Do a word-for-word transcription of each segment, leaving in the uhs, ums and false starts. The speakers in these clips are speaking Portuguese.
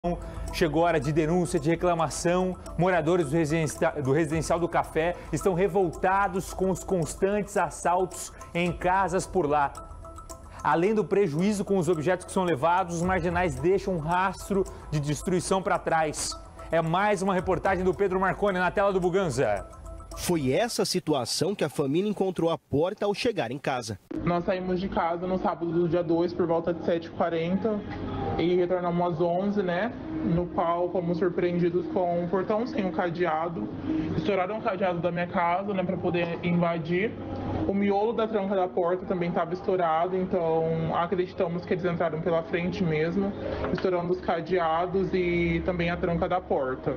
Chegou a hora de denúncia, de reclamação. Moradores do residencial, do residencial do Café estão revoltados com os constantes assaltos em casas por lá. Além do prejuízo com os objetos que são levados, os marginais deixam um rastro de destruição para trás. É mais uma reportagem do Pedro Marconi na tela do Buganza. Foi essa situação que a família encontrou à porta ao chegar em casa. Nós saímos de casa no sábado do dia dois por volta de sete e quarenta e retornamos às onze, né? No qual fomos surpreendidos com um portão sem o cadeado. Estouraram o cadeado da minha casa, né, para poder invadir. O miolo da tranca da porta também estava estourado, então acreditamos que eles entraram pela frente mesmo, estourando os cadeados e também a tranca da porta.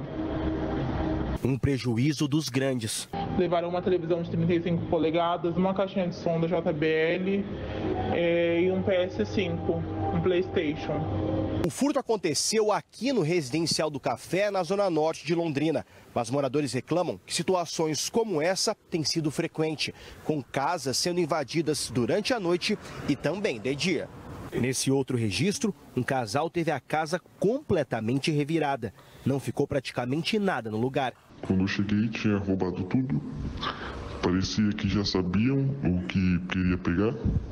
Um prejuízo dos grandes. Levaram uma televisão de trinta e cinco polegadas, uma caixinha de som da J B L é, e um P S cinco, um PlayStation. O furto aconteceu aqui no Residencial do Café, na zona norte de Londrina. Mas moradores reclamam que situações como essa têm sido frequentes, com casas sendo invadidas durante a noite e também de dia. Nesse outro registro, um casal teve a casa completamente revirada. Não ficou praticamente nada no lugar. Quando eu cheguei, tinha roubado tudo. Parecia que já sabiam o que queria pegar,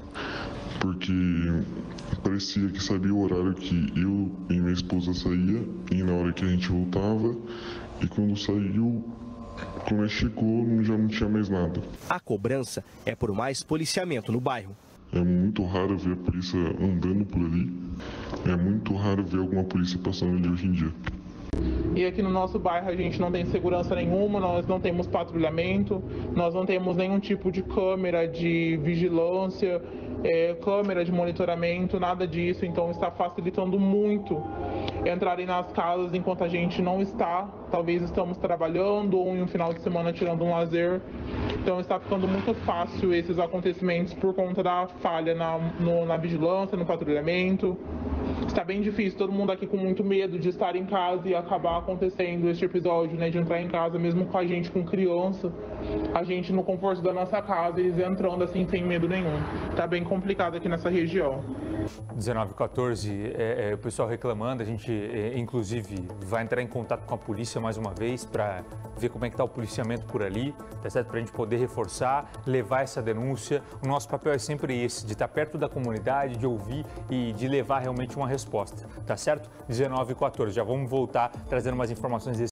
porque parecia que sabia o horário que eu e minha esposa saía e na hora que a gente voltava. E quando saiu, quando chegou, já não tinha mais nada. A cobrança é por mais policiamento no bairro. É muito raro ver a polícia andando por ali. É muito raro ver alguma polícia passando ali hoje em dia. E aqui no nosso bairro a gente não tem segurança nenhuma, nós não temos patrulhamento, nós não temos nenhum tipo de câmera de vigilância, é, câmera de monitoramento, nada disso. Então está facilitando muito entrarem nas casas enquanto a gente não está. Talvez estamos trabalhando ou em um final de semana tirando um lazer. Então está ficando muito fácil esses acontecimentos por conta da falha na, no, na vigilância, no patrulhamento. Está bem difícil, todo mundo aqui com muito medo de estar em casa e acabar acontecendo este episódio, né, de entrar em casa, mesmo com a gente com criança, a gente no conforto da nossa casa, eles entrando assim sem medo nenhum. Está bem complicado aqui nessa região. dezenove e quatorze, é, é, o pessoal reclamando, a gente é, inclusive vai entrar em contato com a polícia mais uma vez para ver como é que está o policiamento por ali, tá certo? Para a gente poder reforçar, levar essa denúncia. O nosso papel é sempre esse, de estar perto da comunidade, de ouvir e de levar realmente uma resposta, tá certo? dezenove e quatorze, já vamos voltar trazendo mais informações desse